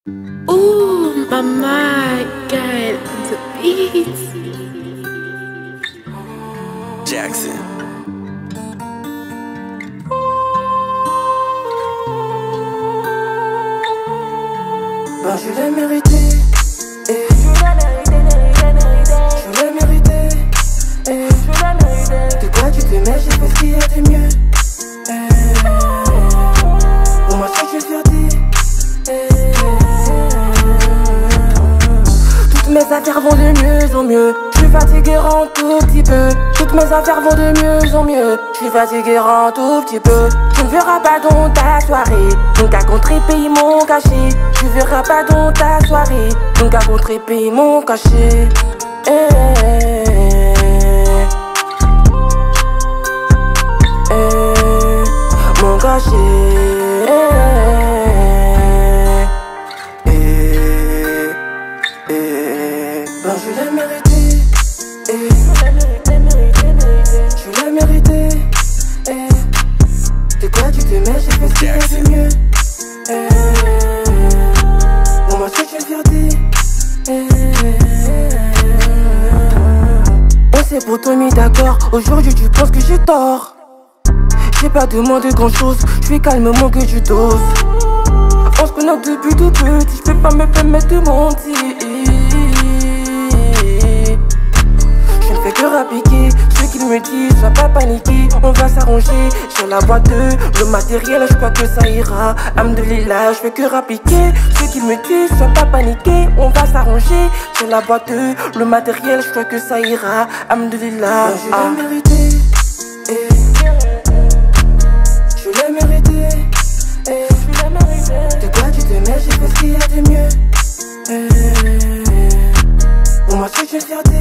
Ooh, my God, the beats. Jackson. Ben je l'ai mérité, je l'ai mérité, de quoi tu te mets, j'ai fait ce qu'il y a de mieux. Pour moi c'est que je fierté. Toutes mes affaires vont de mieux en mieux. Je suis fatigué un tout petit peu. Toutes mes affaires vont de mieux en mieux. Je suis fatigué un tout petit peu. Tu ne verras pas dans ta soirée. Donc à contre paye mon cachet. Tu verras pas dans ta soirée. Donc à contre paye mon cachet. Mon cachet. Ben je l'ai mérité, je l'ai mérité. De quoi tu te mets, j'ai fait ce qu'il y a de mieux. Pour moi c'est une fierté. On s'est pourtant mis d'accord, aujourd'hui tu penses que j'ai tort. J'ai pas demandé grand chose, je fais calmement que tu doses. On se connaît depuis tout petit, je peux pas me permettre de mentir. Je ne fais que rappliquer ce qu'ils me disent, sois pas paniquer, on va s'arranger. J'ai la boîte de le matériel, je crois que ça ira. Alhamdoulilah, je fais que rappliquer ce qu'ils me disent, sois pas paniquer, on va s'arranger. J'ai la boîte de le matériel, je crois que ça ira. Alhamdoulilah, je l'ai mérité, je l'ai mérité. De quoi tu te mets, j'ai fait ce qu'il y a de mieux. Pour moi c'est une fierté.